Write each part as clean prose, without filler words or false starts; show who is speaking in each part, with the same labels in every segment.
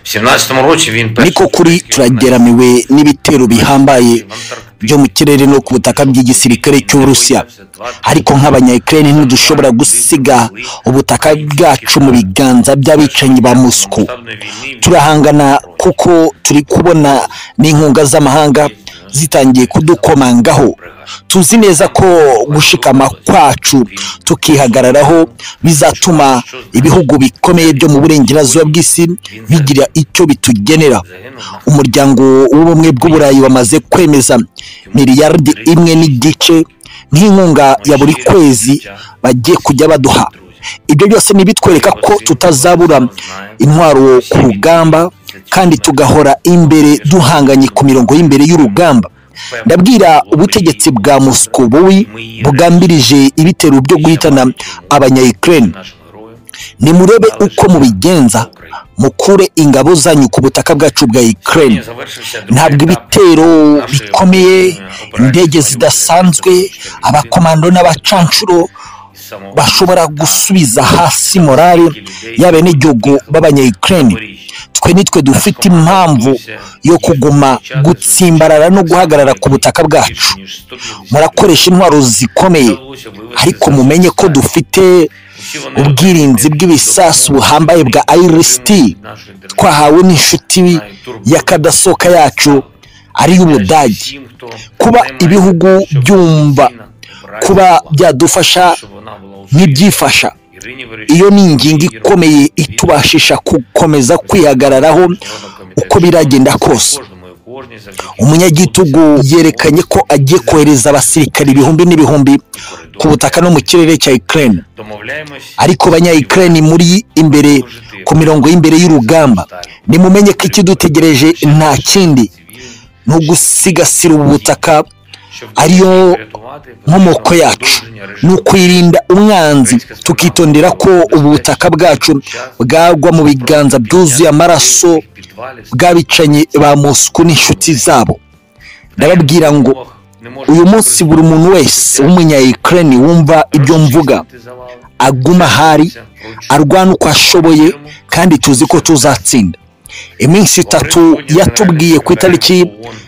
Speaker 1: niko kuri turageramiwe n'ibitero bihambaye byo mu kirere no ku butaka by'igisirikare cy'Uburusiya, ariko nk'abanya-Ukraine ntidushobora gusiga ubutaka bwacu mu biganza by'abicanyi ba Moscow. Turahangana kuko turi kubona n'inkunga z'amahanga zitangiye kudukomangaho. Tuzi neza ko gushikama kwacu tukihagararaho bizatuma ibihugu bikomeye byo mu burengerazuba bw'isi bigira icyo bitugenera. Umuryango w'ubumwe bw'Uburayi wamaze kwemeza miliyardi 1.5 nk'inkunga ya buri kwezi bagiye kujya baduha. Ibyo byose nibitwereka ko tutazabura intwaro ku rugamba kandi tugahora imbere duhanganye ku mirongo y'imbere y'urugamba. Ndabwira ubutegetsi bwa Moscow bugambirije ibitero byo guhitana abanya-Ukraine, nimurebe uko mubigenza, mukure ingabo zanyu ku butaka bwacu bwa Ukraine. Ntabwo ibitero bikomeye, indege zidasanzwe, abakomando n'abacancuro bashobora gusubiza hasi morale y'abenegihugu b'abanya-Ukraine. Twe nitwe dufite impamvu yo kuguma gutsimbarara no guhagarara ku butaka bwacu. Murakoresha intwaro zikomeye, ariko mumenye ko dufite ubwirinzi bw'ibisasu buhambaye bwa IRIS-T twahawe n'inshuti y'akadasohoka yacu ari y'Ubudage. Kuba ibihugu byumva kuba byadufasha n'ibyifasha, iyo ni ingingo ikomeye itubashisha gukomeza kwihagararaho uko biragenda kose. Umunyagitugu yerekanye ko agiye kohereza abasirikari ibihumbi n'ibihumbi ku butaka no mu kirere cya Ukraine, ariko abanya-Ukraine muri imbere ku mirongo y'imbere y'urugamba, nimumenye ko ikidutegereje nta kindi ni ugusigasira ubu butaka ariyo nkomoko yacu, ni ukwirinda umwanzi, tukitondera ko ubu butaka bwacu bwagwa mu biganza byuzuye amaraso bw'abicanyi ba Moscow n'inshuti zabo. Ndababwira ngo uyu munsi buri muntu wese w'umunya-Ukraine wumva ibyo mvuga aguma ahari, arwana uko ashoboye, kandi tuzi ko tuzatsinda. Iminsi 3 yatubwiye ku itariki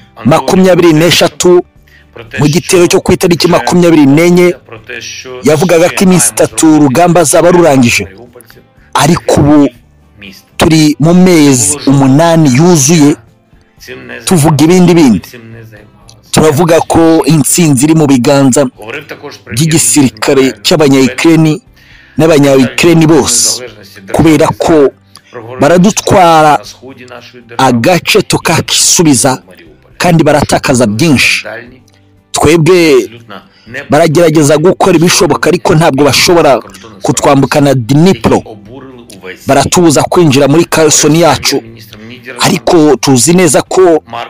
Speaker 1: 23 mu gitero cyo ku itariki 24 yavugaga ko iminsi 3 urugamba zaba rurangije, ariko ubu turi mu mezi 8 yuzuye tuvuga ibindi. Turavuga ko intsinzi iri mu biganza by'igisirikare cy'abanya-Ukraine n'abanya-Ukraine bose, kubera ko baradutwara agace tukakisubiza kandi baratakaza byinshi. Twebwe baragerageza gukora ibishoboka, ariko ntabwo bashobora kutwambukana Dnipro. Baratubuza kwinjira muri Kherson yacu, ariko tuzi neza ko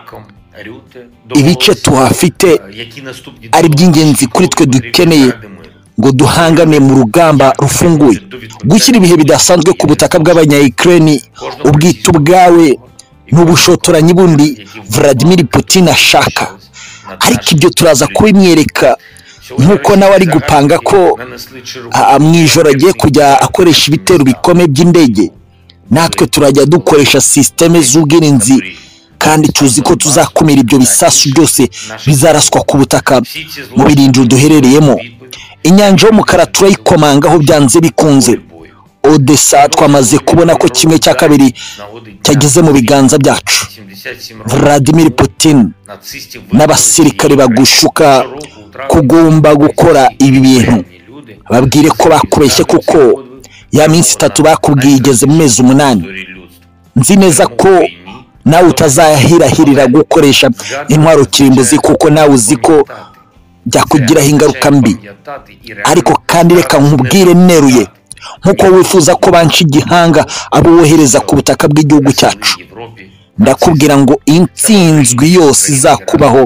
Speaker 1: ibice tuhafite ari by'ingenzi kuri twe dukeneye ngo duhangane mu rugamba rufunguye. Gushyira ibihe bidasanzwe ku butaka bw'abanya-Ukraine ubwitu bwawe n'ubushotoranyi bundi Vladimir Putin ashaka, ariko ibyo turaza kubimwereka nk'uko nawe ari gupanga ko mu ijoro agiye kujya akoresha ibitero bikomeye by'indege. Natwe turajya dukoresha systeme z'ubwirinzi, kandi tuzi ko tuzakumira ibyo bisasu byose bizaraswa ku butaka mu birindiro duherereyemo. Inyanja y'umukara turayikomangaho byanze bikunze. Odessa twamaze kubona ko 1/2 cyageze mu biganza byacu. Vladimir Putin n'abasirikare bagushuka kugomba gukora ibi bintu, babwire ko bakubeshye, kuko ya minsi 3 bakubwiye igeze mu mezi 8. Nzi neza ko nawe utazahirahirira gukoresha intwaro kirimbuzi, kuko nawe uzi ko byakugiraho ingaruka mbi. Ariko kandi reka nkubwire neruye, nkuko wifuza ko banca igihanga abo wohereza ku butaka bw'igihugu cyacu, ndakubwira ngo intsinzwi yose izakubaho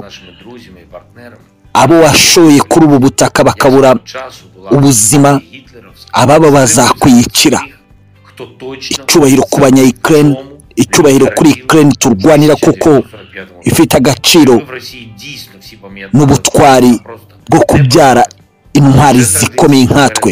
Speaker 1: abo washoye kuri ubu butaka bakabura ubuzima, ababa bazakwiyicira. Icyubahiro ku banya-Ukraine, icyubahiro kuri Ukraine turwanira, kuko ifite agaciro n'ubutwari bwo kubyara intwari zikomeye nkatwe.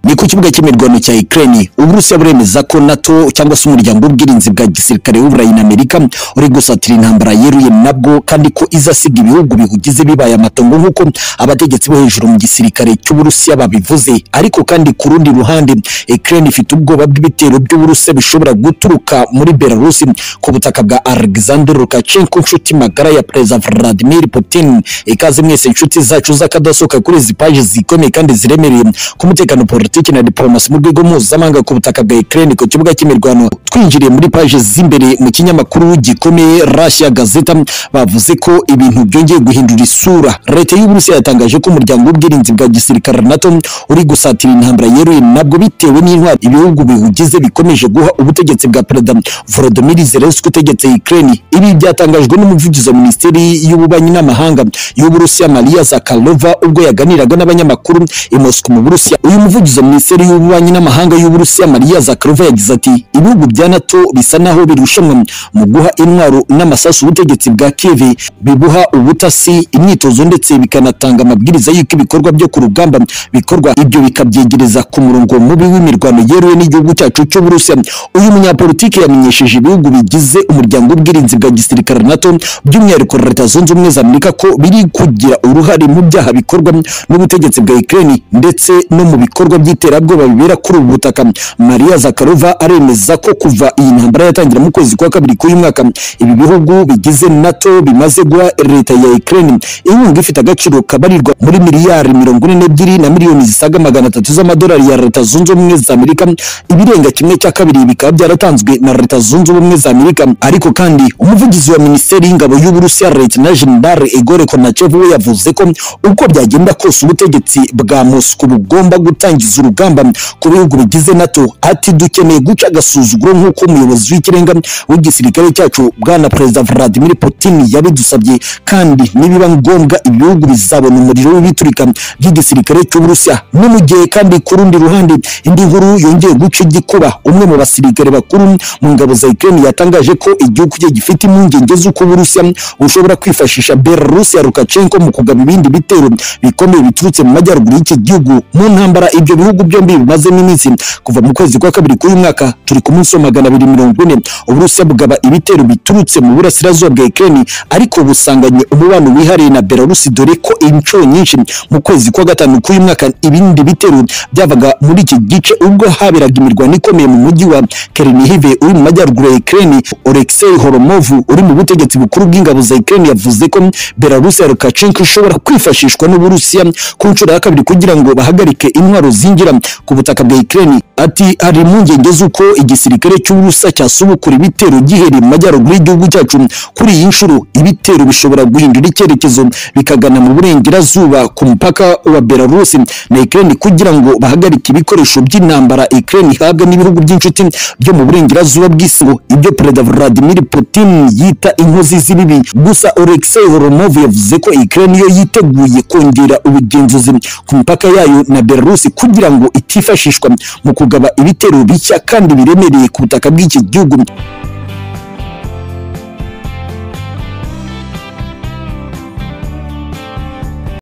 Speaker 1: ni ku kibuga cy'imirwano cya Ukraine. Uburusiya buremeza ko NATO cyangwa se umuryango w'ubwirinzi bwa gisirikare w'Uburayi na Amerika uri gusatira intambara yeruye nabwo, kandi ko izasiga ibihugu bihugize bibaye amatongo nk'uko abategetsi bo hejuru mu gisirikare cy'Uburusiya babivuze. Ariko kandi ku rundi ruhande Ukraine ifite ubwoba bw'ibitero by'Uburusiya bishobora guturuka muri Belarus ku butaka bwa Alexander Lukashenko, inshuti magara ya Perezida Vladimir Putin. Ikaze mwese inshuti zacu z'akadasohoka kuri izi paji zikomeye kandi ziremereye ku mutekano, politiki na diplomasi mu rwego mpuzamahanga ku butaka bwa Ukraine ku kibuga cy'imirwano. Twinjiriye muri paji z'imbere mu kinyamakuru gikomeye Russia Gazeta, bavuze ko ibintu byongeye guhindura isura. Leta y'Uburusiya yatangaje ko umuryango w'ubwirinzi bwa gisirikare NATO uri gusatira intambara yeruye nabwo bitewe n'intwaro ibihugu bihugize bikomeje guha ubutegetsi bwa Perezida Volodymyr Zelensky utegetse Ukraine. Ibi byatangajwe n'umuvugizi wa Minisiteri y'Ububanyi n'Amahanga y'Uburusiya Maria Zakharova ubwo yaganiraga n'abanyamakuru i Moscow mu Burusiya. Uyu muvugizi wa Minisiteri y'Ububanyi n'Amahanga y'Uburusiya Maria Zakharova yagize ati ibihugu bya NATO bisa naho birushanwa mu guha intwaro n'amasasu ubutegetsi bwa Kiev, bibuha ubutasi, imyitozo ndetse bikanatanga amabwiriza y'uko ibikorwa byo ku rugamba bikorwa, ibyo bikabyegereza ku murongo mubi w'imirwano yeruye n'igihugu cyacu cy'Uburusiya. Uyu munyapolitiki yamenyesheje ibihugu bigize umuryango w'ubwirinzi bwa gisirikare NATO by'umwihariko Leta Zunze Ubumwe za Amerika ko biri kugira uruhare mu byaha bikorwa n'ubutegetsi bwa Ukraine ndetse no mu bikorwa by'iterabwoba bibera kuri ubu butaka. Maria Zakharova aremeza ko kuva iyi ntambara yatangira mu kwezi kwa kabiri k'uyu mwaka, ibi bihugu bigize NATO bimaze guha leta ya Ukraine inkunga ifite agaciro kabarirwa muri miliyari 42 na miliyoni zisaga 300 z'amadolari ya Leta Zunze Ubumwe za Amerika. Ibirenga kimwe cya kabiri bikaba byaratanzwe na Leta Zunze Ubumwe za Amerika. Ariko kandi umuvugizi wa Minisiteri y'Ingabo y'Uburusiya Lieutenant General Igor Konachev we yavuze ko uko byagenda kose ubutegetsi bwa Moscow bugomba gutangiza urugamba ku bihugu bigize NATO. Ati dukeneye guca agasuzuguro nk'uko umuyobozi w'ikirenga w'igisirikare cyacu bwana Perezida Vladimir Putin yabidusabye, kandi nibiba ngombwa ibihugu bizabona umuriro w'ibiturika by'igisirikare cy'Uburusiya. No mu gihe kandi ku rundi ruhande indi nkuru yongeye guca igikuba, umwe mu basirikare bakuru mu ngabo za Ukraine yatangaje ko igihugu cye gifite impungenge z'uko Uburusiya bushobora kwifashisha Belarus ya Lukashenko mu kugaba ibindi bitero bikomeye biturutse mu majyaruguru y'iki gihugu mu ntambara ibyo bihugu byombi bimazemo iminsi. Kuva mu kwezi kwa kabiri k'uyu mwaka turi ku munsi wa 240 Uburusiya bugaba ibitero biturutse mu burasirazuba bwa Ukraine, ariko busanganye umubano wihariye na Belarus, dore ko inshuro nyinshi mu kwezi kwa gatanu k'uyu mwaka ibindi bitero byavaga muri iki gice ubwo haberaga imirwano ikomeye mu mujyi wa Chernihiv uri mu majyaruguru ya Ukraine. Oleksiy Horomov uri mu butegetsi bukuru bw'ingabo za Ukraine yavuze ko Belarus ya Lukashenko ishobora kwifashishwa n'Uburusiya ku nshuro ya kabiri kugira ngo bahagarike intwaro zinjira ku butaka bwa Ukraine. Ati hari impungenge z'uko igisirikare cy'Uburusiya cyasubukura ibitero gihereye mu majyaruguru y'igihugu cyacu. Kuri iyi nshuro ibitero bishobora guhindura icyerekezo bikagana mu burengerazuba ku mupaka wa Belarus na Ukraine kugira ngo bahagarike ibikoresho by'intambara Ukraine ihabwa n'ibihugu by'inshuti byo mu burengerazuba bw'isi, ibyo Perezida Vladimir Putin yita inkozi z'ibibi. Gusa Oleksiy Horomov yavuze ko Ukraine yo yiteguye kongera ubugenzuzi ku mipaka yayo na Belarus kugira ngo itifashishwa mu kugaba ibitero bishya kandi biremereye ku butaka bw'iki gihugu.